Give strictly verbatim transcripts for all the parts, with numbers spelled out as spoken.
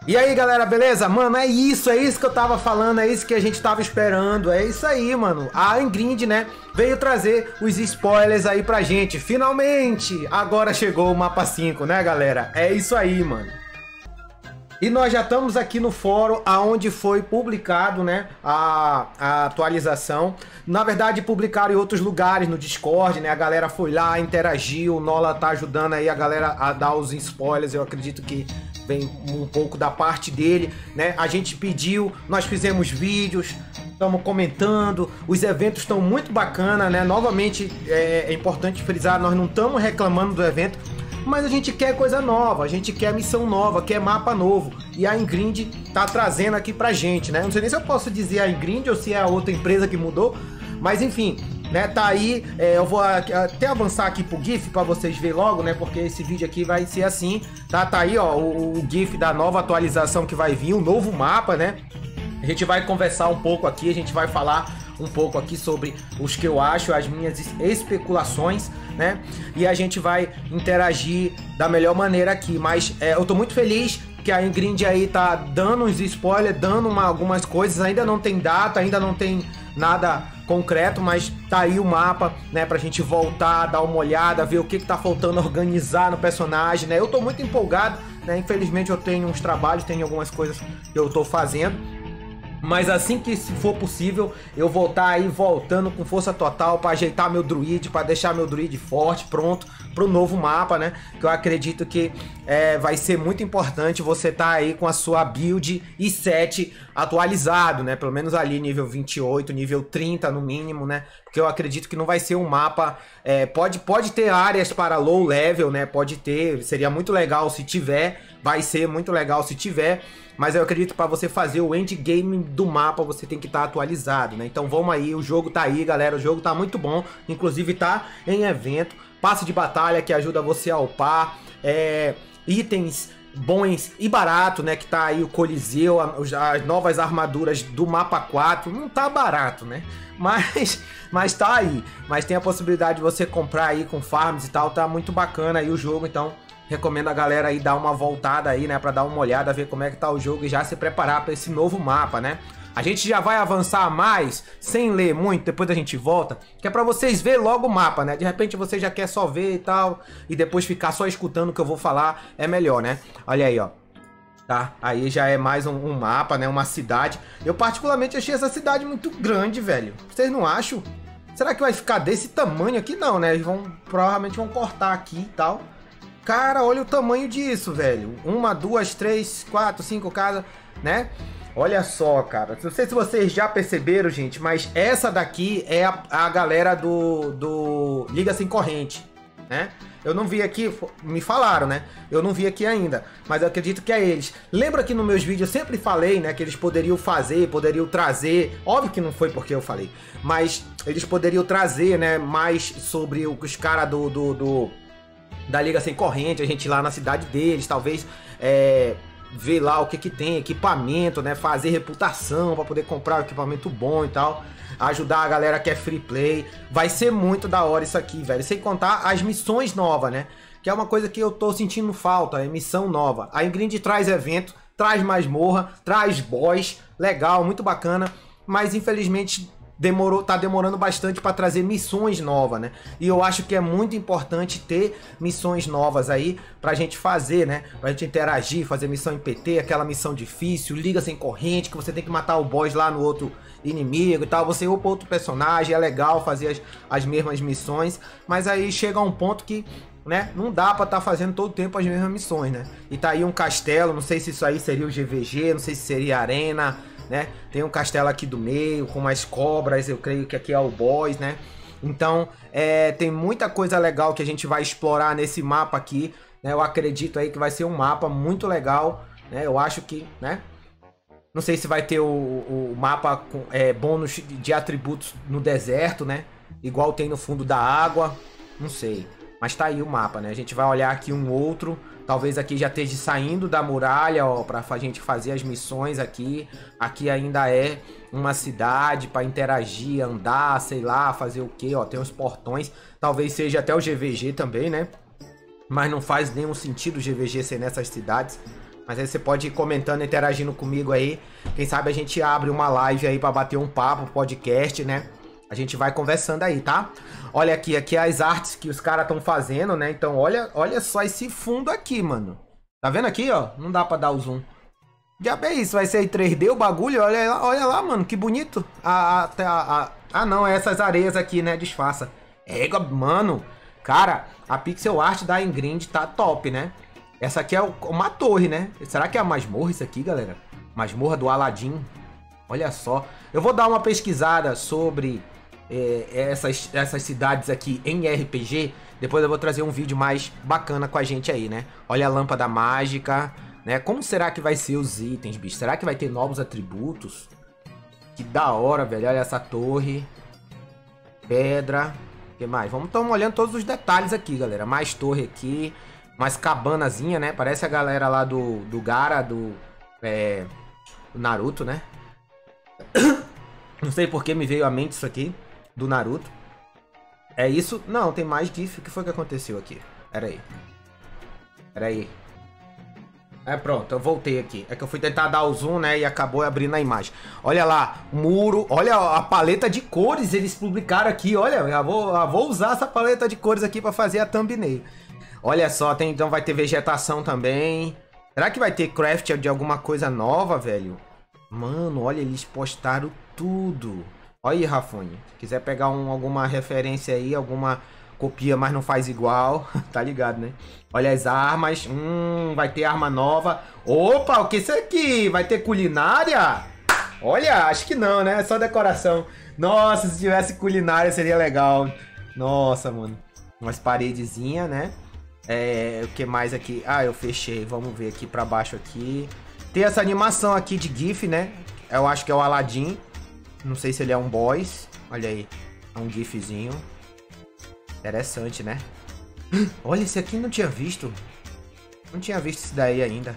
E aí, galera, beleza? Mano, é isso, é isso que eu tava falando, é isso que a gente tava esperando, é isso aí, mano. A Ingrid, né, veio trazer os spoilers aí pra gente. Finalmente, agora chegou o mapa cinco, né, galera? É isso aí, mano. E nós já estamos aqui no fórum aonde foi publicado, né, a, a atualização. Na verdade, publicaram em outros lugares, no Discord, né, a galera foi lá, interagiu, o Nola tá ajudando aí a galera a dar os spoilers, eu acredito que vem um pouco da parte dele, né, a gente pediu, nós fizemos vídeos, estamos comentando, os eventos estão muito bacana, né, novamente é, é importante frisar, nós não estamos reclamando do evento, mas a gente quer coisa nova, a gente quer missão nova, quer mapa novo. E a Ingrid tá trazendo aqui pra gente, né? Não sei nem se eu posso dizer a Ingrid ou se é a outra empresa que mudou. Mas enfim, né? Tá aí, é, eu vou até avançar aqui pro GIF pra vocês verem logo, né? Porque esse vídeo aqui vai ser assim, tá? Tá aí, ó, o, o GIF da nova atualização que vai vir, o novo mapa, né? A gente vai conversar um pouco aqui, a gente vai falar um pouco aqui sobre os que eu acho, as minhas especulações, né? E a gente vai interagir da melhor maneira aqui. Mas é, eu tô muito feliz que a Ingrid aí tá dando uns spoilers, dando uma, algumas coisas. Ainda não tem data, ainda não tem nada concreto, mas tá aí o mapa, né? Pra gente voltar, dar uma olhada, ver o que que tá faltando organizar no personagem, né? Eu tô muito empolgado, né? Infelizmente eu tenho uns trabalhos, tenho algumas coisas que eu tô fazendo. Mas assim que for possível, eu vou estar aí voltando com força total para ajeitar meu druid, para deixar meu druid forte, pronto para o novo mapa, né? Que eu acredito que é, vai ser muito importante você estar aí com a sua build I sete atualizado, né? Pelo menos ali nível vinte e oito, nível trinta no mínimo, né? Porque eu acredito que não vai ser um mapa... É, pode, pode ter áreas para low level, né? Pode ter, seria muito legal se tiver, vai ser muito legal se tiver. Mas eu acredito que para você fazer o endgame do mapa, você tem que estar atualizado, né? Então vamos aí, o jogo tá aí, galera. O jogo tá muito bom. Inclusive tá em evento. Passe de batalha que ajuda você a upar. É, itens bons e barato, né? Que tá aí o Coliseu, as novas armaduras do mapa quatro. Não tá barato, né? Mas, mas tá aí. Mas tem a possibilidade de você comprar aí com farms e tal. Tá muito bacana aí o jogo, então... Recomendo a galera aí dar uma voltada aí, né? Pra dar uma olhada, ver como é que tá o jogo e já se preparar pra esse novo mapa, né? A gente já vai avançar mais, sem ler muito, depois a gente volta. Que é pra vocês verem logo o mapa, né? De repente você já quer só ver e tal, e depois ficar só escutando o que eu vou falar, é melhor, né? Olha aí, ó. Tá? Aí já é mais um, um mapa, né? Uma cidade. Eu particularmente achei essa cidade muito grande, velho. Vocês não acham? Será que vai ficar desse tamanho aqui? Não, né? Eles vão, provavelmente vão cortar aqui e tal. Cara, olha o tamanho disso, velho. Uma, duas, três, quatro, cinco casas, né? Olha só, cara. Não sei se vocês já perceberam, gente, mas essa daqui é a, a galera do, do Liga Sem Corrente, né? Eu não vi aqui, me falaram, né? Eu não vi aqui ainda, mas eu acredito que é eles. Lembra que nos meus vídeos eu sempre falei, né? Que eles poderiam fazer, poderiam trazer... Óbvio que não foi porque eu falei, mas eles poderiam trazer, né? Mais sobre os caras do... do, do da Liga Sem Corrente, a gente ir lá na cidade deles, talvez é, ver lá o que que tem, equipamento, né, fazer reputação para poder comprar um equipamento bom e tal, ajudar a galera que é free play. Vai ser muito da hora isso aqui, velho, sem contar as missões novas, né, que é uma coisa que eu tô sentindo falta, é missão nova. A Ingrid traz evento, traz masmorra, traz boss, legal, muito bacana, mas infelizmente... Demorou, tá demorando bastante para trazer missões novas, né? E eu acho que é muito importante ter missões novas aí pra gente fazer, né? Pra gente interagir, fazer missão em P T, aquela missão difícil, Liga Sem Corrente, que você tem que matar o boss lá no outro inimigo e tal. Você upa outro personagem, é legal fazer as, as mesmas missões, mas aí chega um ponto que, né, não dá pra estar tá fazendo todo o tempo as mesmas missões, né? E tá aí um castelo, não sei se isso aí seria o G V G, não sei se seria a Arena... Né? Tem um castelo aqui do meio com mais cobras, eu creio que aqui é o boss, né? Então é, tem muita coisa legal que a gente vai explorar nesse mapa aqui, né? Eu acredito aí que vai ser um mapa muito legal, né? Eu acho que, né? Não sei se vai ter o, o mapa com é, bônus de atributos no deserto, né? Igual tem no fundo da água, não sei. Mas tá aí o mapa, né? A gente vai olhar aqui um outro. Talvez aqui já esteja saindo da muralha, ó, pra gente fazer as missões aqui. Aqui ainda é uma cidade para interagir, andar, sei lá, fazer o que, ó. Tem os portões. Talvez seja até o G V G também, né? Mas não faz nenhum sentido o G V G ser nessas cidades. Mas aí você pode ir comentando, interagindo comigo aí. Quem sabe a gente abre uma live aí pra bater um papo, podcast, né? A gente vai conversando aí, tá? Olha aqui, aqui as artes que os caras estão fazendo, né? Então olha, olha só esse fundo aqui, mano. Tá vendo aqui, ó? Não dá pra dar o zoom. Já é isso, vai ser em três D o bagulho? Olha lá, olha lá, mano, que bonito. A, a, a, a... Ah, não, é essas areias aqui, né? Disfarça. É, mano, cara, a pixel art da Ingrid tá top, né? Essa aqui é uma torre, né? Será que é a masmorra isso aqui, galera? Masmorra do Aladdin. Olha só. Eu vou dar uma pesquisada sobre é, essas, essas cidades aqui em R P G. Depois eu vou trazer um vídeo mais bacana com a gente aí, né? Olha a lâmpada mágica, né? Como será que vai ser os itens, bicho? Será que vai ter novos atributos? Que da hora, velho. Olha essa torre. Pedra. O que mais? Vamos estar olhando todos os detalhes aqui, galera. Mais torre aqui. Mais cabanazinha, né? Parece a galera lá do, do Gaara, do, é, do Naruto, né? Não sei por que me veio à mente isso aqui. Do Naruto. É isso? Não, tem mais GIF. O que foi que aconteceu aqui? Pera aí. Pera aí. É, pronto, eu voltei aqui. É que eu fui tentar dar o zoom, né? E acabou abrindo a imagem. Olha lá, muro. Olha a paleta de cores eles publicaram aqui. Olha, eu vou, eu vou usar essa paleta de cores aqui pra fazer a thumbnail. Olha só, tem, então vai ter vegetação também. Será que vai ter craft de alguma coisa nova, velho? Mano, olha, eles postaram tudo. Olha aí, Rafone. Se quiser pegar um, alguma referência aí, alguma copia, mas não faz igual. Tá ligado, né? Olha as armas. Hum, vai ter arma nova. Opa, o que é isso aqui? Vai ter culinária? Olha, acho que não, né? É só decoração. Nossa, se tivesse culinária seria legal. Nossa, mano. Umas paredezinhas, né? É, o que mais aqui? Ah, eu fechei. Vamos ver aqui pra baixo aqui. Tem essa animação aqui de GIF, né? Eu acho que é o Aladdin. Não sei se ele é um boss. Olha aí. É um GIFzinho. Interessante, né? Olha, esse aqui não tinha visto. Não tinha visto isso daí ainda.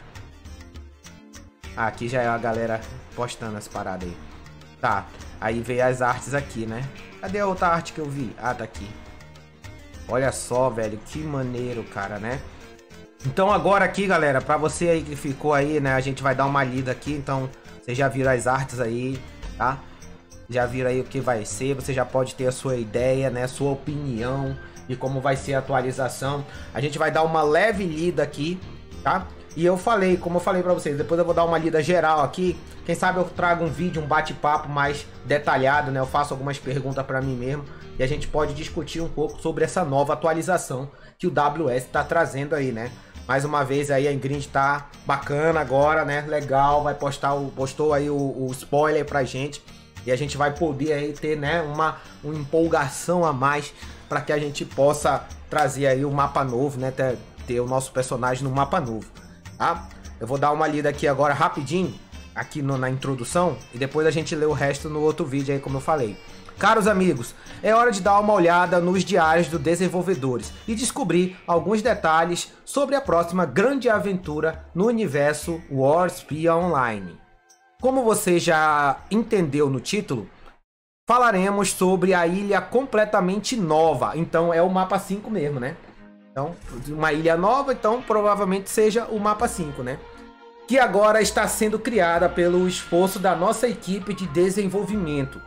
Ah, aqui já é a galera postando as paradas aí. Tá. Aí veio as artes aqui, né? Cadê a outra arte que eu vi? Ah, tá aqui. Olha só, velho, que maneiro, cara, né? Então agora aqui, galera, pra você aí que ficou aí, né? A gente vai dar uma lida aqui, então vocês já viram as artes aí, tá? Já viram aí o que vai ser, você já pode ter a sua ideia, né? Sua opinião de como vai ser a atualização. A gente vai dar uma leve lida aqui, tá? E eu falei, como eu falei pra vocês, depois eu vou dar uma lida geral aqui. Quem sabe eu trago um vídeo, um bate-papo mais detalhado, né? Eu faço algumas perguntas pra mim mesmo. E a gente pode discutir um pouco sobre essa nova atualização que o W S tá trazendo aí, né? Mais uma vez aí a Ingrid tá bacana agora, né? Legal, vai postar o, postou aí o, o spoiler pra gente. E a gente vai poder aí ter, né, uma, uma empolgação a mais para que a gente possa trazer aí o mapa novo, né? Ter, ter o nosso personagem no mapa novo, tá? Eu vou dar uma lida aqui agora rapidinho, aqui no, na introdução, e depois a gente lê o resto no outro vídeo aí, como eu falei. Caros amigos, é hora de dar uma olhada nos diários dos desenvolvedores e descobrir alguns detalhes sobre a próxima grande aventura no universo Warspia Online. Como você já entendeu no título, falaremos sobre a ilha completamente nova. Então é o mapa cinco mesmo, né? Então, uma ilha nova, então provavelmente seja o mapa cinco, né? Que agora está sendo criada pelo esforço da nossa equipe de desenvolvimento.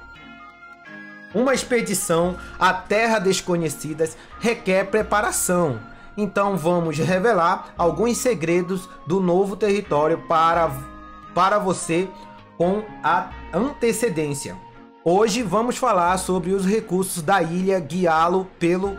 Uma expedição à Terra Desconhecidas requer preparação. Então vamos revelar alguns segredos do novo território para, para você com a antecedência. Hoje vamos falar sobre os recursos da ilha, guiá-lo pelo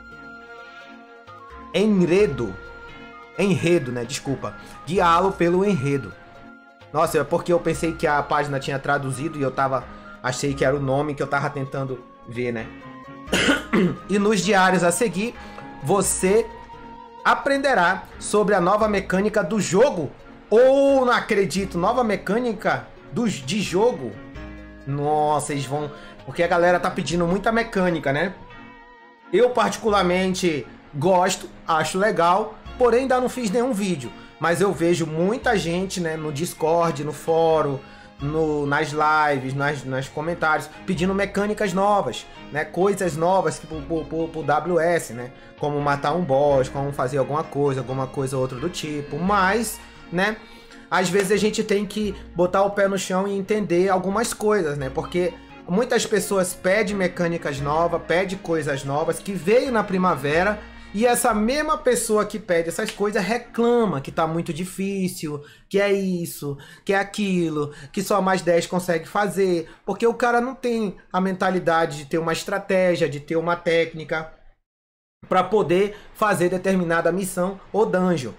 enredo. Enredo, né? Desculpa. Guiá-lo pelo enredo. Nossa, é porque eu pensei que a página tinha traduzido e eu tava... Achei que era o nome que eu tava tentando ver, né? E nos diários a seguir, você aprenderá sobre a nova mecânica do jogo. Ou, não acredito, nova mecânica do, de jogo. Nossa, eles vão... Porque a galera tá pedindo muita mecânica, né? Eu particularmente gosto, acho legal, porém ainda não fiz nenhum vídeo. Mas eu vejo muita gente, né, no Discord, no fórum, no, nas lives, nas, nos comentários, pedindo mecânicas novas, né? Coisas novas pro, pro, pro, pro W S, né? Como matar um boss, como fazer alguma coisa, alguma coisa ou outra do tipo. Mas né? Às vezes a gente tem que botar o pé no chão e entender algumas coisas, né? Porque muitas pessoas pedem mecânicas novas, pedem coisas novas que veio na primavera, e essa mesma pessoa que pede essas coisas reclama que tá muito difícil, que é isso, que é aquilo, que só mais dez consegue fazer, porque o cara não tem a mentalidade de ter uma estratégia, de ter uma técnica para poder fazer determinada missão ou dungeon.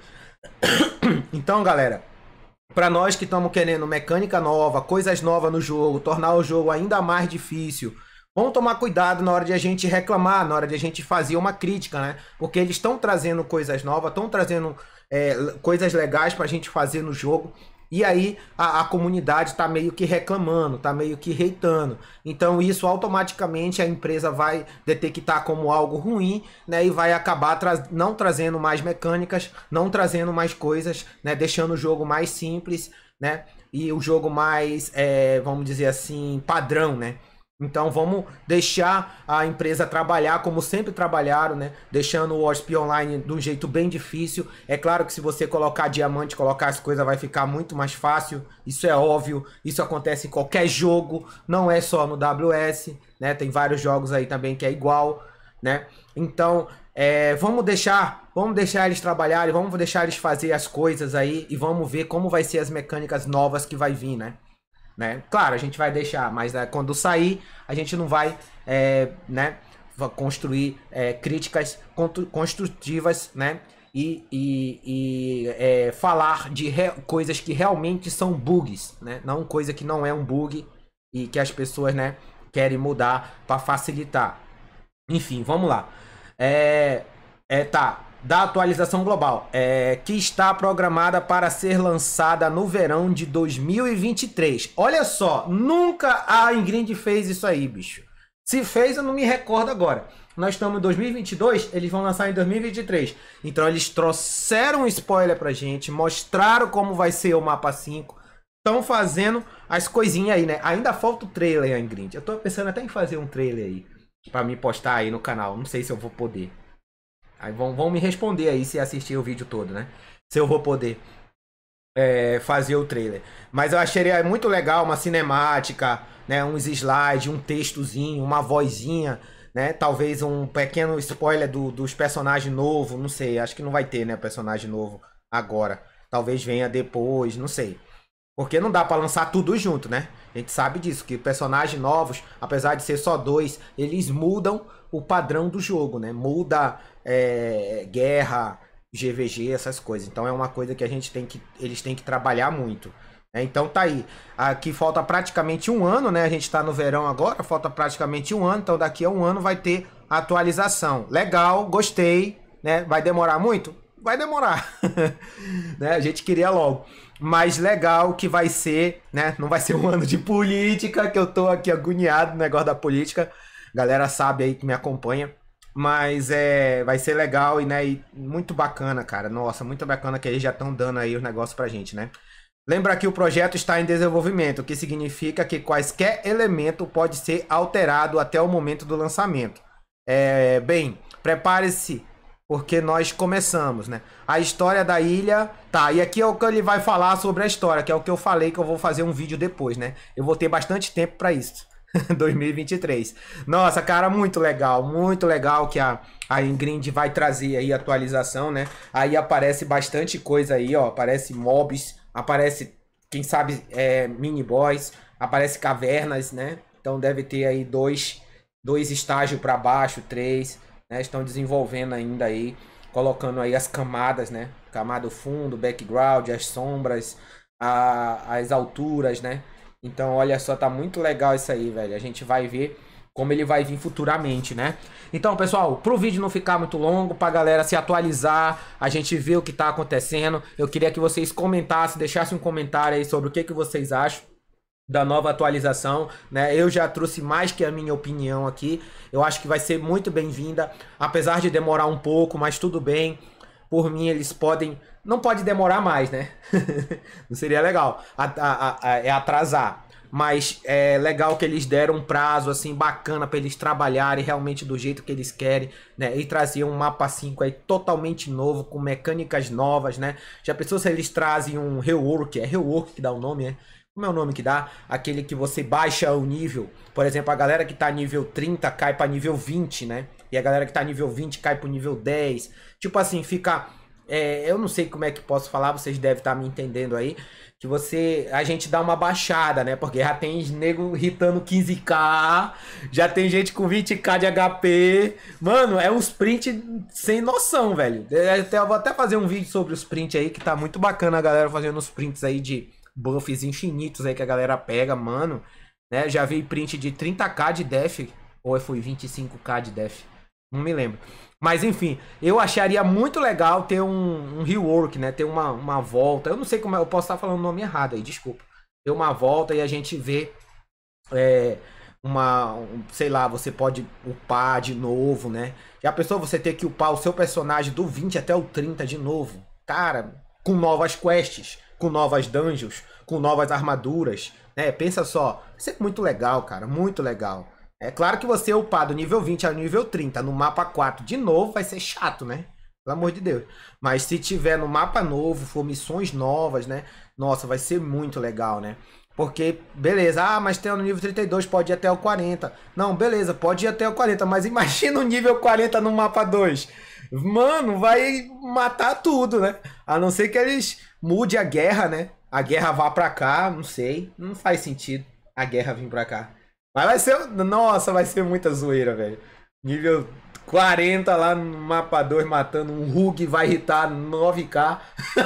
Então, galera, para nós que estamos querendo mecânica nova, coisas novas no jogo, tornar o jogo ainda mais difícil, vamos tomar cuidado na hora de a gente reclamar, na hora de a gente fazer uma crítica, né? Porque eles estão trazendo coisas novas, estão trazendo é, coisas legais pra gente fazer no jogo. E aí a, a comunidade tá meio que reclamando, tá meio que hateando. Então isso automaticamente a empresa vai detectar como algo ruim, né? E vai acabar tra não trazendo mais mecânicas, não trazendo mais coisas, né? Deixando o jogo mais simples, né? E o jogo mais, é, vamos dizer assim, padrão, né? Então vamos deixar a empresa trabalhar como sempre trabalharam, né? Deixando o Wasp Online de um jeito bem difícil. É claro que se você colocar diamante, colocar as coisas, vai ficar muito mais fácil. Isso é óbvio. Isso acontece em qualquer jogo, não é só no W S, né? Tem vários jogos aí também que é igual, né? Então é, vamos deixar, vamos deixar eles trabalharem, vamos deixar eles fazer as coisas aí e vamos ver como vai ser as mecânicas novas que vai vir, né? Né? Claro, a gente vai deixar, mas é, quando sair, a gente não vai é, né, construir é, críticas construtivas, né? E, e, e é, falar de coisas que realmente são bugs, né? Não coisa que não é um bug e que as pessoas, né, querem mudar para facilitar. Enfim, vamos lá. É, é, tá. Da atualização global, é, que está programada para ser lançada no verão de dois mil e vinte e três. Olha só, nunca a Ingrid fez isso aí, bicho. Se fez, eu não me recordo agora. Nós estamos em dois mil e vinte e dois, eles vão lançar em dois mil e vinte e três. Então eles trouxeram um spoiler pra gente, mostraram como vai ser o mapa cinco. Estão fazendo as coisinhas aí, né? Ainda falta o trailer, Ingrid. Eu tô pensando até em fazer um trailer aí, pra me postar aí no canal. Não sei se eu vou poder. Aí vão, vão me responder aí se assistir o vídeo todo, né? Se eu vou poder é, fazer o trailer. Mas eu acharia muito legal uma cinemática, né? Uns slides, um textozinho, uma vozinha, né? Talvez um pequeno spoiler do, dos personagens novos, não sei. Acho que não vai ter, né? Personagem novo agora. Talvez venha depois, não sei. Porque não dá pra lançar tudo junto, né? A gente sabe disso, que personagens novos, apesar de ser só dois, eles mudam o padrão do jogo, né? Muda é, guerra, G V G, essas coisas. Então é uma coisa que a gente tem que, eles têm que trabalhar muito. Né? Então tá aí. Aqui falta praticamente um ano, né? A gente tá no verão agora, falta praticamente um ano. Então daqui a um ano vai ter atualização. Legal, gostei, né? Vai demorar muito? Vai demorar. Né? A gente queria logo. Mas legal que vai ser, né? Não vai ser um ano de política, que eu tô aqui agoniado no negócio da política. Galera sabe aí que me acompanha. Mas é, vai ser legal e, né, e muito bacana, cara. Nossa, muito bacana que eles já estão dando aí os negócios pra gente, né? Lembra que o projeto está em desenvolvimento, o que significa que quaisquer elemento pode ser alterado até o momento do lançamento. É, bem, prepare-se, porque nós começamos, né? A história da ilha... Tá, e aqui é o que ele vai falar sobre a história, que é o que eu falei que eu vou fazer um vídeo depois, né? Eu vou ter bastante tempo pra isso. dois mil e vinte e três. Nossa, cara, muito legal. Muito legal que a, a Ingrid vai trazer aí a atualização, né? Aí aparece bastante coisa aí, ó. Aparece mobs, aparece, quem sabe, é, mini boss, aparece cavernas, né? Então deve ter aí dois, dois estágios pra baixo, três... Né, estão desenvolvendo ainda aí, colocando aí as camadas, né? Camada fundo, background, as sombras, a, as alturas, né? Então, olha só, tá muito legal isso aí, velho. A gente vai ver como ele vai vir futuramente, né? Então, pessoal, pro vídeo não ficar muito longo, pra galera se atualizar, a gente ver o que tá acontecendo, eu queria que vocês comentassem, deixassem um comentário aí sobre o que, que vocês acham da nova atualização, né? Eu já trouxe mais que a minha opinião aqui. Eu acho que vai ser muito bem-vinda, apesar de demorar um pouco, mas tudo bem. Por mim, eles podem... Não pode demorar mais, né? Não seria legal. A, a, a, é atrasar. Mas é legal que eles deram um prazo assim bacana para eles trabalharem realmente do jeito que eles querem, né? E trazer um mapa cinco aí totalmente novo, com mecânicas novas, né? Já pensou se eles trazem um rework? É rework que dá o nome, é? Como é o nome que dá? Aquele que você baixa o nível. Por exemplo, a galera que tá nível trinta cai para nível vinte, né? E a galera que tá nível vinte cai pro nível dez. Tipo assim, fica... É, eu não sei como é que posso falar, vocês devem estar me entendendo aí. Que você, a gente dá uma baixada, né? Porque já tem nego hitando quinze K, já tem gente com vinte K de H P. Mano, é uns print sem noção, velho. Eu vou até fazer um vídeo sobre os prints aí, que tá muito bacana a galera fazendo os prints aí de buffs infinitos aí que a galera pega, mano. Né? Já vi print de trinta K de def, ou foi vinte e cinco K de def, não me lembro. Mas enfim, eu acharia muito legal ter um, um rework, né? Ter uma, uma volta. Eu não sei como é, eu posso estar falando o nome errado aí, desculpa. Ter uma volta e a gente vê é, uma, um, sei lá, você pode upar de novo, né? Já pensou você ter que upar o seu personagem do vinte até o trinta de novo? Cara, com novas quests, com novas dungeons, com novas armaduras, né? Pensa só, vai ser muito legal, cara, muito legal. É claro que você upar do nível vinte ao nível trinta no mapa quatro de novo vai ser chato, né? Pelo amor de Deus. Mas se tiver no mapa novo, for missões novas, né? Nossa, vai ser muito legal, né? Porque, beleza, ah, mas tem no nível trinta e dois, pode ir até o quarenta. Não, beleza, pode ir até o quarenta, mas imagina o nível quarenta no mapa dois. Mano, vai matar tudo, né? A não ser que eles mudem a guerra, né? A guerra vá pra cá, não sei. Não faz sentido a guerra vir pra cá. Mas vai ser... Nossa, vai ser muita zoeira, velho. Nível quarenta lá no mapa dois matando um Rug, vai irritar nove K.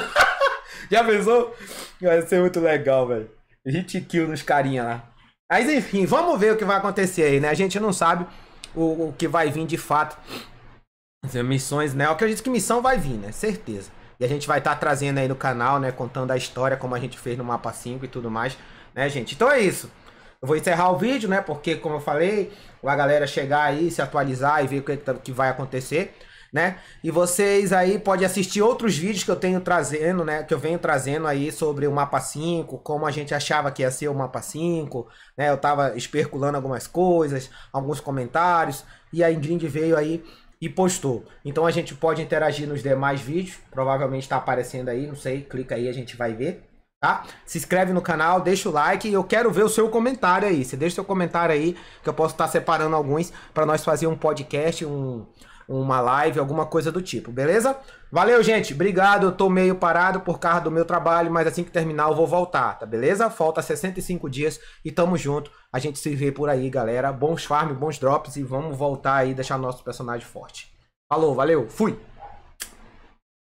Já pensou? Vai ser muito legal, velho. Hit kill nos carinha lá. Mas enfim, vamos ver o que vai acontecer aí, né? A gente não sabe o, o que vai vir de fato. As missões, né? Eu acredito que missão vai vir, né? Certeza. E a gente vai estar tá trazendo aí no canal, né? Contando a história, como a gente fez no mapa cinco e tudo mais, né, gente? Então é isso. Eu vou encerrar o vídeo, né? Porque, como eu falei, a galera chegar aí, se atualizar e ver o que, que vai acontecer, né? E vocês aí podem assistir outros vídeos que eu tenho trazendo, né? Que eu venho trazendo aí sobre o mapa cinco, como a gente achava que ia ser o mapa cinco, né? Eu tava especulando algumas coisas, alguns comentários, e a Ingrid veio aí e postou. Então a gente pode interagir nos demais vídeos, provavelmente tá aparecendo aí, não sei, clica aí, a gente vai ver. Tá? Se inscreve no canal, deixa o like e eu quero ver o seu comentário aí. Você deixa o seu comentário aí, que eu posso estar separando alguns para nós fazer um podcast, um, uma live, alguma coisa do tipo, beleza? Valeu, gente. Obrigado. Eu tô meio parado por causa do meu trabalho, mas assim que terminar eu vou voltar, tá beleza? Falta sessenta e cinco dias e tamo junto. A gente se vê por aí, galera. Bons farms, bons drops e vamos voltar aí e deixar nosso personagem forte. Falou, valeu, fui!